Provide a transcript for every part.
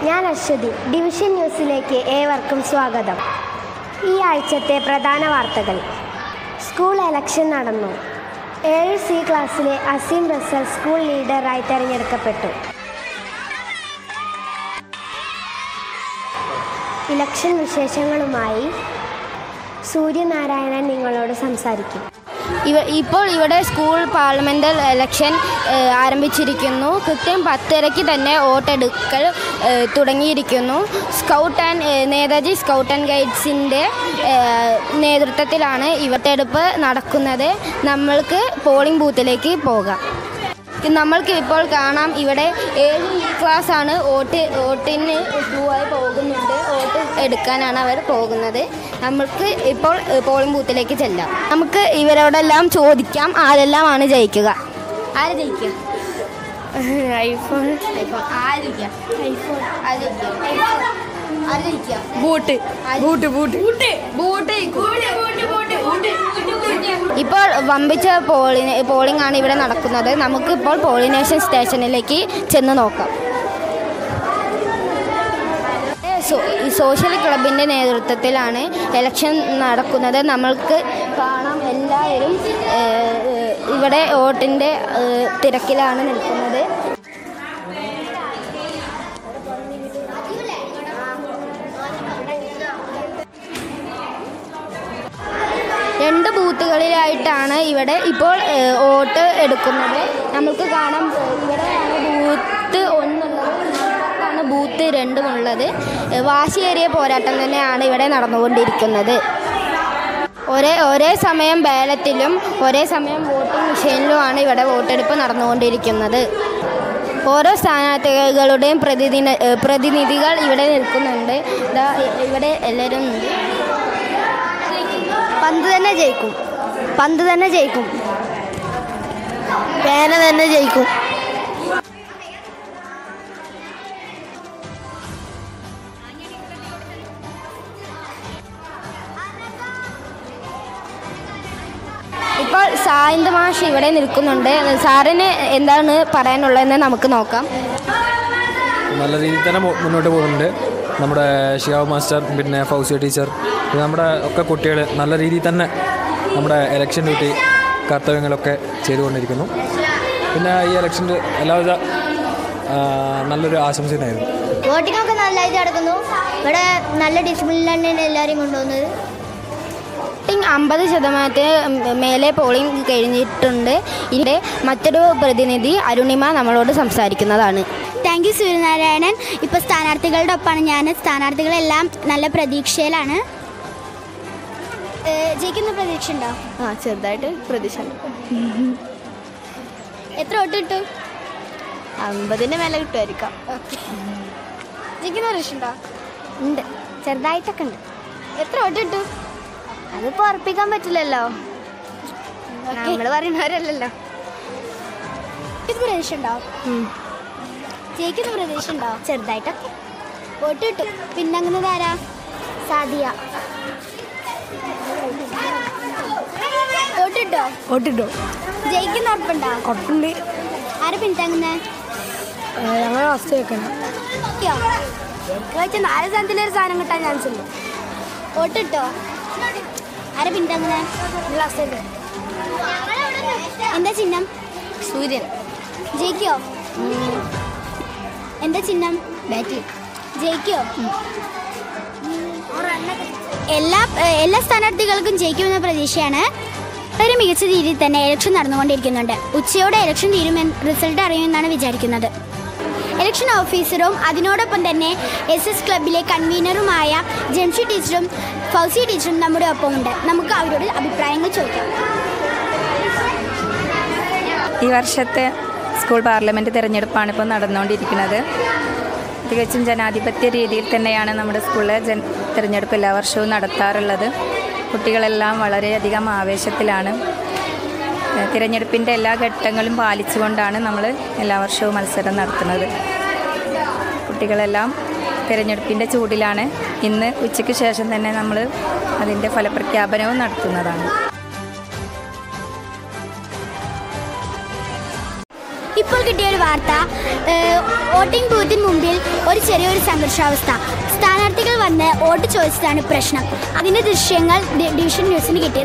ഞാൻ അശ്വതി. ഡിവിഷൻ ന്യൂസിലേക്ക് ഏവർക്കും സ്വാഗതം. ഈ ആഴ്ചത്തെ പ്രധാന വാർത്തകൾ. സ്കൂൾ ഇലക്ഷൻ നടന്നു. 7C ക്ലാസ്സിലെ അസീം റസൽ സ്കൂൾ ലീഡറായി തിരഞ്ഞെടുക്കപ്പെട്ടു. ഇലക്ഷൻ വിശേഷങ്ങളുമായി സൂര്യനാരായണൻ നിങ്ങളോട് സംസാരിക്കും. ഇപ്പോൾ ഇവിടെ സ്കൂൾ പാർലമെൻ്റൽ ഇലക്ഷൻ ആരംഭിച്ചിരിക്കുന്നു. കൃത്യം 10:30 തന്നെ വോട്ടെടുക്കൽ തുടങ്ങിയിരിക്കുന്നു. നേതാജി സ്കൗട്ട് ആൻഡ് ഗൈഡ്സിൻ്റെ നേതൃത്വത്തിലാണ് വോട്ടെടുപ്പ് നടക്കുന്നത്. നമ്മൾക്ക് പോളിംഗ് ബൂത്തിലേക്ക് പോകാം. നമ്മൾക്ക് ഇപ്പോൾ കാണാം, ഇവിടെ 7 ക്ലാസ്സാണ് വോട്ടിന് ക്യൂവായി പോകുന്നുണ്ട്. വോട്ട് എടുക്കാനാണ് അവർ പോകുന്നത്. നമുക്ക് ഇപ്പോൾ പോളിംഗ് ബൂത്തിലേക്ക് ചെല്ലാം. നമുക്ക് ഇവരോടെല്ലാം ചോദിക്കാം ആരെല്ലാമാണ് ജയിക്കുക. ആര് ജയിക്കുക? ഐഫോൺ. ആര് ജയിക്കുക? ഐഫോൺ. ആര് ജയിക്കുക? ബൂട്ട്. ഇപ്പോൾ വമ്പിച്ച പോളിംഗ് ആണ് ഇവിടെ നടക്കുന്നത്. നമുക്കിപ്പോൾ പോളിനേഷൻ സ്റ്റേഷനിലേക്ക് ചെന്ന് നോക്കാം. സോഷ്യൽ ക്ലബിൻ്റെ നേതൃത്വത്തിലാണ് ഇലക്ഷൻ നടക്കുന്നത്. നമ്മൾക്ക് കാണാം, എല്ലാവരും ഇവിടെ വോട്ടിൻ്റെ തിരക്കിലാണ് നിൽക്കുന്നത്. രണ്ട് ബൂത്തുകളിലായിട്ടാണ് ഇവിടെ ഇപ്പോൾ വോട്ട് എടുക്കുന്നത്. നമുക്ക് കാണാം, ഇവിടെയാണ് ബൂത്ത് 1 ഉള്ളത്, ബൂത്ത് 2 ഉള്ളത്. വാശിയേറിയ പോരാട്ടം തന്നെയാണ് ഇവിടെ നടന്നുകൊണ്ടിരിക്കുന്നത്. ഒരേ സമയം ബാലറ്റിലും ഒരേ സമയം വോട്ടിംഗ് മെഷീനിലുമാണ് ഇവിടെ വോട്ടെടുപ്പ് നടന്നുകൊണ്ടിരിക്കുന്നത്. ഓരോ സ്ഥാനാർത്ഥികളുടെയും പ്രതിനിധികൾ ഇവിടെ നിൽക്കുന്നുണ്ട്. ഇവിടെ എല്ലാവരും ഉണ്ട്. പന്ത് തന്നെ ജയിക്കും. പേന തന്നെ ജയിക്കും. ഇപ്പോൾ സായിന്ത് മാഷ് ഇവിടെ നിൽക്കുന്നുണ്ട്. സാറിന് എന്താണ് പറയാനുള്ളതെന്ന് നമുക്ക് നോക്കാം. നല്ല രീതിയിൽ തന്നെ മുന്നോട്ട് പോകുന്നുണ്ട്. നമ്മുടെ ഷിയാവ് മാസ്റ്റർ, പിന്നെ ഫൗസിയ ടീച്ചർ, നമ്മുടെ ഒക്കെ കുട്ടികൾ നല്ല രീതിയിൽ തന്നെ നമ്മുടെ ഇലക്ഷൻ ഡ്യൂട്ടി കർത്തവ്യങ്ങളൊക്കെ ചെയ്തുകൊണ്ടിരിക്കുന്നു. പിന്നെ ഈ ഇലക്ഷൻ്റെ എല്ലാവിധ നല്ലൊരു ആശംസയായിരുന്നു. വോട്ടിംഗ് ഒക്കെ നല്ലതായിട്ട് നടക്കുന്നു. ഇവിടെ നല്ല ഡിസിപ്ലിനിലാണ് എല്ലാവരും കൊണ്ടുപോകുന്നത്. വോട്ടിംഗ് 50% മേലെ പോളിംഗ് കഴിഞ്ഞിട്ടുണ്ട്. ഇവിടെ മറ്റൊരു പ്രതിനിധി അരുണിമ നമ്മളോട് സംസാരിക്കുന്നതാണ്. Thank you Suryanarayanan. ഇപ്പോൾ സ്ഥാനാർത്ഥികളുടെ ഒപ്പമാണ് ഞാൻ. സ്ഥാനാർത്ഥികളെല്ലാം നല്ല പ്രതീക്ഷയിലാണ്. ജയിക്കുന്ന പ്രതീക്ഷ ഉണ്ടോ? ചെറുതായിട്ട് പ്രതീക്ഷ. എത്ര വോട്ട് കിട്ടും? 50 മേലെ കിട്ടുമായിരിക്കാം. ജയിക്കുന്ന പ്രതീക്ഷ ഉണ്ടോ? ഉണ്ട്, ചെറുതായിട്ടൊക്കെ ഉണ്ട്. എത്ര വോട്ട് കിട്ടും? അതിപ്പോൾ ഉറപ്പിക്കാൻ പറ്റില്ലല്ലോ, നമ്മൾ പറയുന്നവരല്ലല്ലോ. പ്രതീക്ഷ ഉണ്ടോ? ജയിക്കുന്ന പ്രതീക്ഷ ഉണ്ടോ? ചെറുതായിട്ടൊക്കെ. വോട്ട് കിട്ടും. പിന്നെ അങ്ങനെ ആരാ? സാദിയ. വോട്ട് കിട്ടോ? ജയിക്കുന്ന ഉറപ്പുണ്ടോ? ഉറപ്പുണ്ട്. ആരെ പിന്താങ്ങുന്നേ? ഞങ്ങൾ ഫസ്റ്റ് വെക്കണം. 4 സ്ഥാനത്തിലൊരു സാധനം കിട്ടാൻ ചാൻസ് ഉണ്ട്. വോട്ട് കിട്ടോ? ആരെ പിന്താങ്ങുന്നേ? എന്താ ചിഹ്നം? സൂര്യൻ. ജയിക്കോ? എന്താ ചിഹ്നം? ബാറ്റ്. ജയിക്കോ? എല്ലാ സ്ഥാനാർത്ഥികൾക്കും ജയിക്കുമെന്ന പ്രതീക്ഷയാണ്. വളരെ മികച്ച രീതിയിൽ തന്നെ ഇലക്ഷൻ നടന്നുകൊണ്ടിരിക്കുന്നുണ്ട്. ഉച്ചയോടെ ഇലക്ഷൻ റിസൾട്ട് അറിയുമെന്നാണ് വിചാരിക്കുന്നത്. ഇലക്ഷൻ ഓഫീസറും അതിനോടൊപ്പം തന്നെ SS ക്ലബിലെ കൺവീനറുമായ ജംഷി ടീച്ചറും ഫൗസി ടീച്ചറും നമ്മുടെ ഒപ്പമുണ്ട്. നമുക്ക് അവരോട് അഭിപ്രായങ്ങൾ ചോദിക്കാം. ഈ വർഷത്തെ സ്കൂൾ പാർലമെൻറ്റ് തിരഞ്ഞെടുപ്പാണ് ഇപ്പോൾ നടന്നുകൊണ്ടിരിക്കുന്നത്. തികച്ചും ജനാധിപത്യ രീതിയിൽ തന്നെയാണ് നമ്മുടെ സ്കൂളിലെ തിരഞ്ഞെടുപ്പ് എല്ലാ വർഷവും നടത്താറുള്ളത്. കുട്ടികളെല്ലാം വളരെയധികം ആവേശത്തിലാണ്. തിരഞ്ഞെടുപ്പിൻ്റെ എല്ലാ ഘട്ടങ്ങളും പാലിച്ചുകൊണ്ടാണ് നമ്മൾ എല്ലാ വർഷവും മത്സരം നടത്തുന്നത്. കുട്ടികളെല്ലാം തിരഞ്ഞെടുപ്പിൻ്റെ ചൂടിലാണ്. ഇന്ന് ഉച്ചയ്ക്ക് ശേഷം തന്നെ നമ്മൾ അതിൻ്റെ ഫലപ്രഖ്യാപനവും നടത്തുന്നതാണ്. ഇപ്പോൾ കിട്ടിയ ഒരു വാർത്ത, വോട്ടിംഗ് ബൂത്തിന് മുമ്പിൽ ഒരു ചെറിയൊരു സംഘർഷാവസ്ഥ. സ്ഥാനാർത്ഥികൾ വന്ന് വോട്ട് ചോദിച്ചതാണ് പ്രശ്നം. അതിൻ്റെ ദൃശ്യങ്ങൾ ഡിവിഷൻ ന്യൂസിന് കിട്ടി.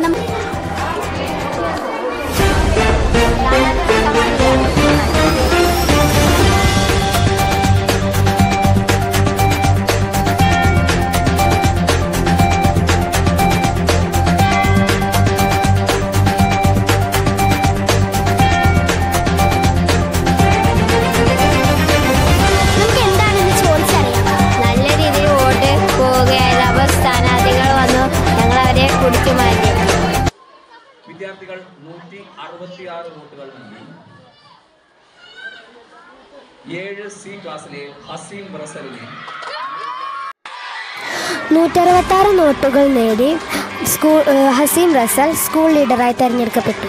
വിദ്യാർത്ഥികൾ 166 വോട്ടുകൾ നൽകി. 7C ക്ലാസ്സിലെ ഹസീം റസലിനെ 166 നോട്ടുകൾ നേടി ഹസീം റസൽ സ്കൂൾ ലീഡറായി തെരഞ്ഞെടുക്കപ്പെട്ടു.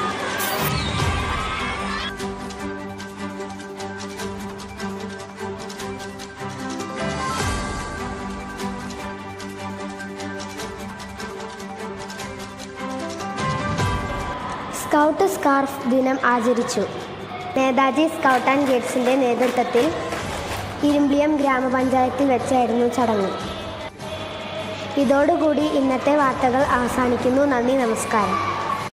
സ്കൗട്ട് സ്കാർഫ് ദിനം ആചരിച്ചു. നേതാജി സ്കൗട്ട് ആൻഡ് ഗൈഡ്സിൻ്റെ നേതൃത്വത്തിൽ ഇരിമ്പിളിയം ഗ്രാമപഞ്ചായത്തിൽ വെച്ചായിരുന്നു ചടങ്ങ്. ഇതോടുകൂടി ഇന്നത്തെ വാർത്തകൾ അവസാനിക്കുന്നു. നന്ദി, നമസ്കാരം.